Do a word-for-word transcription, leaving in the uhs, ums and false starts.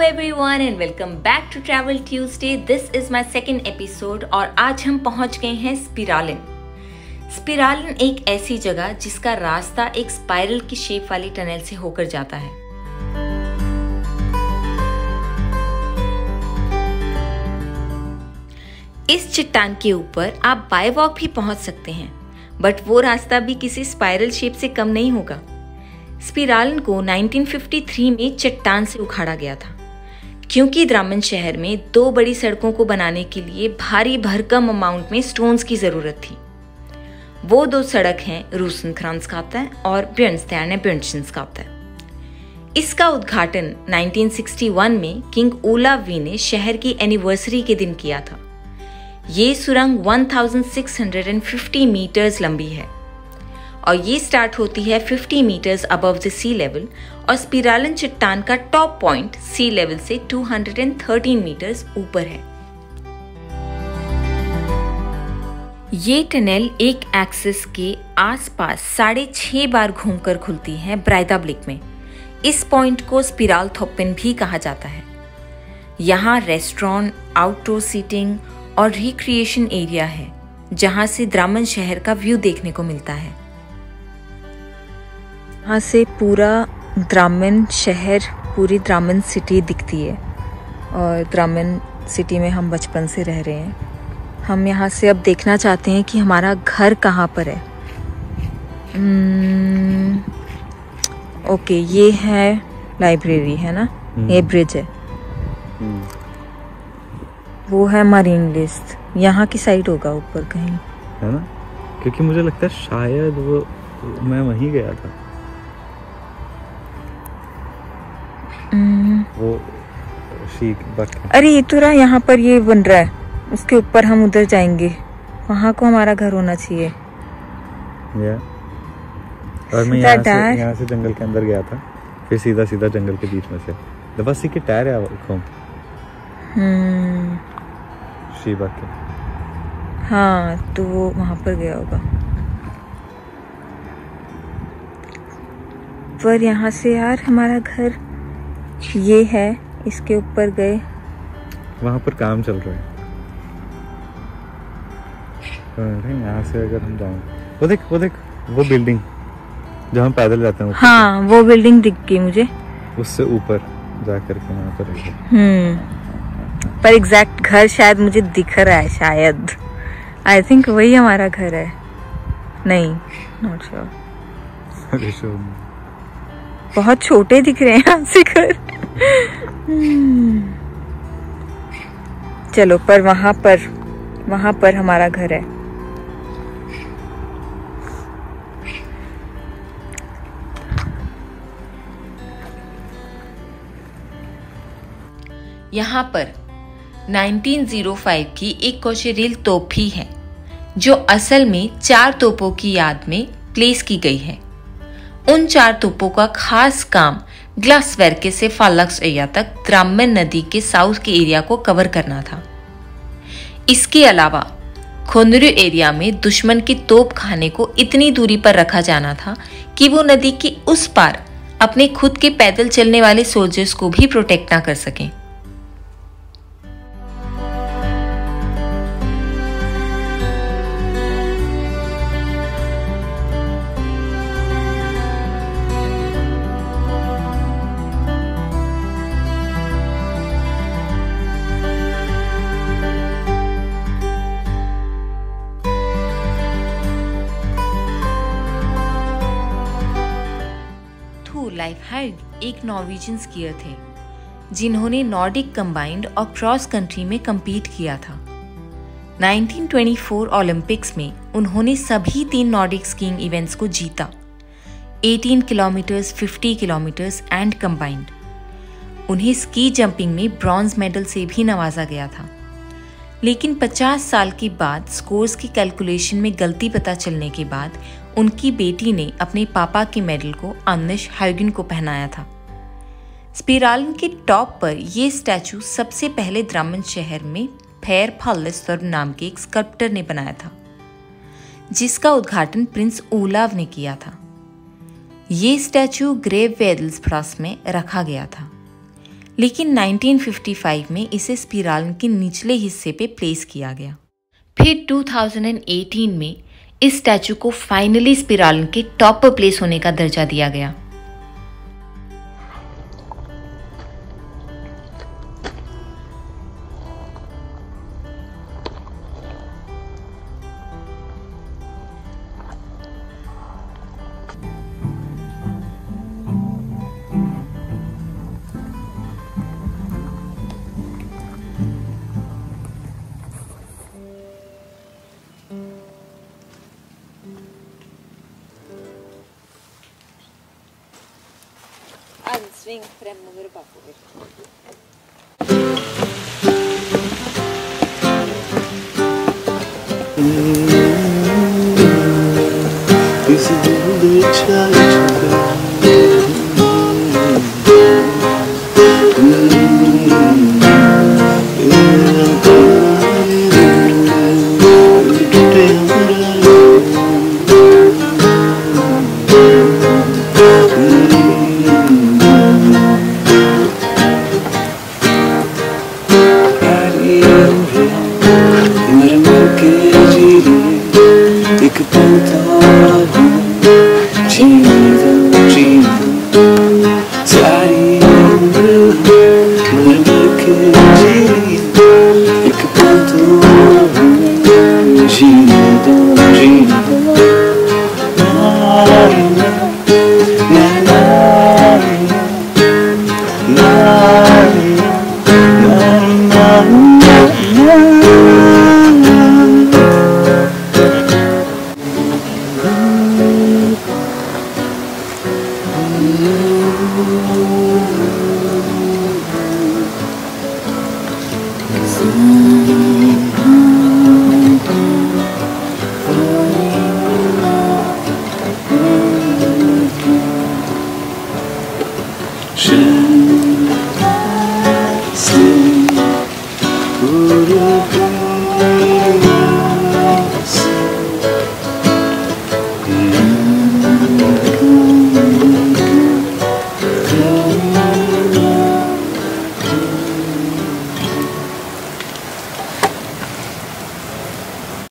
everyone and welcome back to Travel Tuesday. This is my second episode और आज हम पहुंच गए हैं स्पिरालिन। स्पिरालिन एक ऐसी जगह जिसका रास्ता एक स्पाइरल की शेप वाली टनल से होकर जाता है। इस चट्टान के ऊपर आप बाय वॉक भी पहुंच सकते हैं, बट वो रास्ता भी किसी स्पाइरल शेप से कम नहीं होगा। स्पिरालिन को उन्नीस सौ तिरेपन में चट्टान से उखाड़ा गया था, क्योंकि द्रामन शहर में दो बड़ी सड़कों को बनाने के लिए भारी भरकम अमाउंट में स्टोन्स की जरूरत थी। वो दो सड़क हैं रोसेनक्रांत्सगाते और ब्jørnstjerne-bjørnsonsgate। इसका उद्घाटन उन्नीस सौ इकसठ में किंग ओलाव वी ने शहर की एनिवर्सरी के दिन किया था। ये सुरंग सोलह सौ पचास मीटर्स लंबी है और ये स्टार्ट होती है पचास metres above the sea level और स्पिरालिन चट्टान का टॉप पॉइंट सी लेवल से दो सौ तेरह मीटर्स ऊपर है। ये टनल एक एक्सिस के आसपास साढ़े छह बार घूमकर खुलती है ब्राइदाब्लिक में। इस पॉइंट को स्पिरालथोप्पन भी कहा जाता है। यहाँ रेस्टोरेंट, आउटडोर सीटिंग और रिक्रिएशन एरिया है, जहाँ से द्रामन शहर का व्यू देखने को मिलता है। यहाँ से पूरा द्रामन शहर, पूरी द्रामन सिटी दिखती है और द्रामन सिटी में हम बचपन से रह रहे हैं। हम यहाँ से अब देखना चाहते हैं कि हमारा घर कहाँ पर है। hmm, ओके, ये है लाइब्रेरी, है ना? hmm. ये ब्रिज है। hmm. वो है मरीन लिस्ट, यहाँ की साइड होगा ऊपर कहीं, है ना? क्योंकि मुझे लगता है शायद वो मैं वहीं गया था। वो शीख बक। अरे ये तो रहा, यहाँ पर ये बन रहा है, उसके ऊपर हम उधर जाएंगे। वहाँ को हमारा घर होना चाहिए। या और मैं यहाँ से यहाँ से जंगल के अंदर गया था, फिर सीधा सीधा जंगल के बीच में से दबसी के टायर है वो हम्म शीबा के। हाँ, तो वो वहाँ पर गया होगा। पर यहाँ से यार हमारा घर ये है, इसके ऊपर गए। वहाँ पर काम चल रहा है। यहाँ से अगर हम जाएं, वो देख वो देख वो बिल्डिंग जहाँ हम पैदल जाते हैं। हाँ, वो बिल्डिंग दिख गई मुझे। उससे ऊपर जा करके वहाँ पर हम्म पर एग्जैक्ट घर शायद मुझे दिख रहा है, शायद आई थिंक वही हमारा घर है। नहीं, नॉट श्योर। बहुत छोटे दिख रहे हैं यहाँ से घर। चलो, पर वहां पर वहां पर हमारा घर है। यहाँ पर उन्नीस सौ पाँच की एक कोचेरिल तोप भी है, जो असल में चार तोपों की याद में प्लेस की गई है। उन चार तोपों का खास काम ग्लासवर्के से फालक्स एरिया तक द्रामन नदी के साउथ के एरिया को कवर करना था। इसके अलावा खोंदरू एरिया में दुश्मन की तोप खाने को इतनी दूरी पर रखा जाना था कि वो नदी के उस पार अपने खुद के पैदल चलने वाले सोल्जर्स को भी प्रोटेक्ट ना कर सकें। लाइफहाइड एक नॉर्वेजियन स्कीयर थे, जिन्होंने नॉर्डिक कंबाइंड और क्रॉस कंट्री में compete किया था। उन्नीस सौ चौबीस ओलंपिक्स में उन्होंने सभी तीन नॉर्डिक स्कीइंग इवेंट्स को जीता, अठारह किलोमीटर्स, पचास किलोमीटर्स एंड कंबाइंड। उन्हें स्की जंपिंग में ब्रॉन्ज मेडल से भी नवाजा गया था, लेकिन पचास साल के बाद स्कोर्स की कैलकुलेशन में गलती पता चलने के बाद उनकी बेटी ने अपने पापा के मेडल को आंदर्स हाइगन को पहनाया था। स्पिरालिन के टॉप पर यह स्टैचू सबसे पहले द्रामन शहर में फेयर फाल्लेस्तर नाम के एक स्कल्प्टर ने बनाया था, जिसका उद्घाटन प्रिंस ओलाव ने किया था। ये स्टैचू ग्रेव वेदल्सप्लास में रखा गया था। लेकिन नाइनटीन फिफ्टी फाइव में इसे स्पिरालन के निचले हिस्से पे प्लेस किया गया। फिर टू थाउजेंड एटीन में इस स्टैचू को फाइनली स्पिरालन के टॉप पर प्लेस होने का दर्जा दिया गया। Sving fremover och bakover. एक पल था